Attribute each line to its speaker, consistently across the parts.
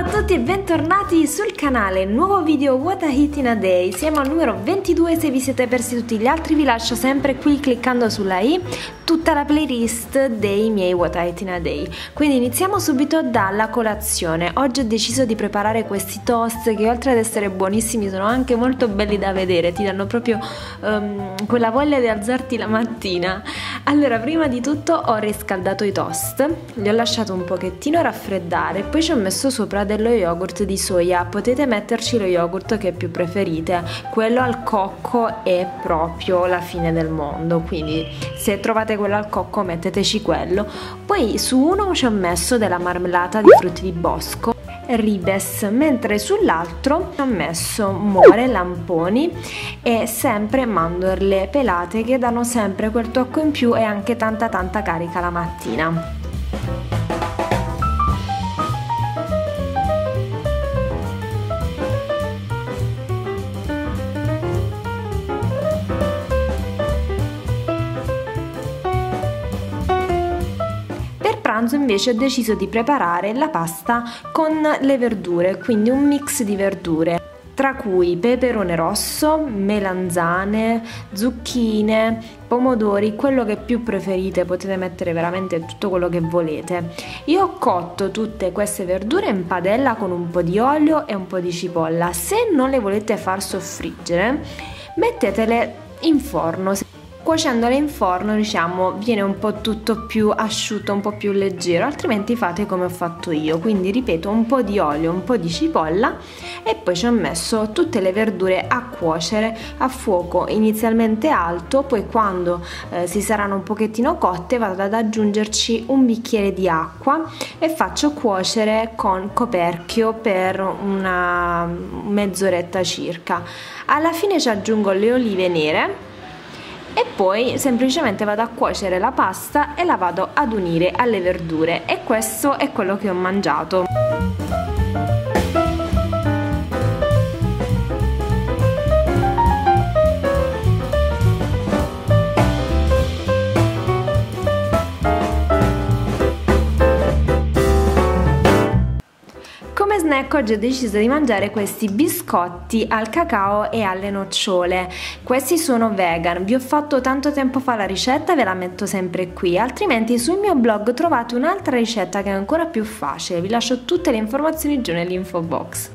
Speaker 1: Ciao a tutti e bentornati sul canale, nuovo video What I Eat in a Day. Siamo al numero 22, se vi siete persi tutti gli altri vi lascio sempre qui cliccando sulla i tutta la playlist dei miei What I Eat in a Day. Quindi iniziamo subito dalla colazione. Oggi ho deciso di preparare questi toast che oltre ad essere buonissimi sono anche molto belli da vedere, ti danno proprio quella voglia di alzarti la mattina. Allora, prima di tutto ho riscaldato i toast, li ho lasciato un pochettino raffreddare, poi ci ho messo sopra dello yogurt di soia. Potete metterci lo yogurt che più preferite, quello al cocco è proprio la fine del mondo, quindi se trovate quello al cocco metteteci quello. Poi su uno ci ho messo della marmellata di frutti di bosco Ribes, mentre sull'altro ho messo more, lamponi e sempre mandorle pelate che danno sempre quel tocco in più e anche tanta carica la mattina. Invece ho deciso di preparare la pasta con le verdure, quindi un mix di verdure, tra cui peperone rosso, melanzane, zucchine, pomodori, quello che più preferite, potete mettere veramente tutto quello che volete. Io ho cotto tutte queste verdure in padella con un po' di olio e un po' di cipolla. Se non le volete far soffriggere, mettetele in forno. Cuocendole in forno, diciamo, viene un po' tutto più asciutto, un po' più leggero, altrimenti fate come ho fatto io. Quindi ripeto, un po' di olio, un po' di cipolla e poi ci ho messo tutte le verdure a cuocere a fuoco inizialmente alto, poi quando si saranno un pochettino cotte vado ad aggiungerci un bicchiere di acqua e faccio cuocere con coperchio per una mezz'oretta circa. Alla fine ci aggiungo le olive nere e poi semplicemente vado a cuocere la pasta e la vado ad unire alle verdure, e questo è quello che ho mangiato. Come snack oggi ho deciso di mangiare questi biscotti al cacao e alle nocciole. Questi sono vegan, vi ho fatto tanto tempo fa la ricetta, ve la metto sempre qui, altrimenti sul mio blog trovate un'altra ricetta che è ancora più facile, vi lascio tutte le informazioni giù nell'info box.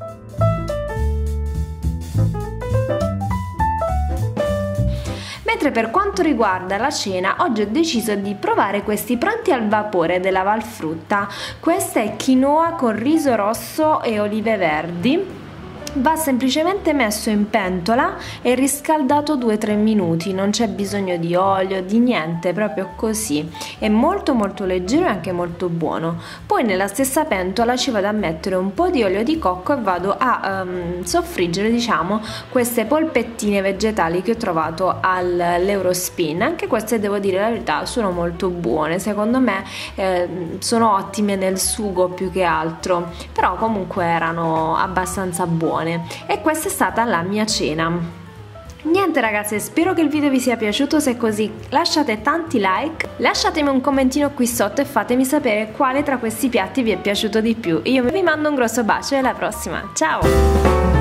Speaker 1: Mentre per quanto riguarda la cena, oggi ho deciso di provare questi pronti al vapore della Valfrutta. Questa è quinoa con riso rosso e olive verdi. Va semplicemente messo in pentola e riscaldato 2-3 minuti, non c'è bisogno di olio, di niente, proprio così. È molto leggero e anche molto buono. Poi nella stessa pentola ci vado a mettere un po' di olio di cocco e vado a soffriggere, diciamo, queste polpettine vegetali che ho trovato all'Eurospin. Anche queste, devo dire la verità, sono molto buone, secondo me sono ottime nel sugo più che altro, però comunque erano abbastanza buone. E questa è stata la mia cena. Niente ragazze, spero che il video vi sia piaciuto, se è così lasciate tanti like, lasciatemi un commentino qui sotto e fatemi sapere quale tra questi piatti vi è piaciuto di più. Io vi mando un grosso bacio e alla prossima, ciao!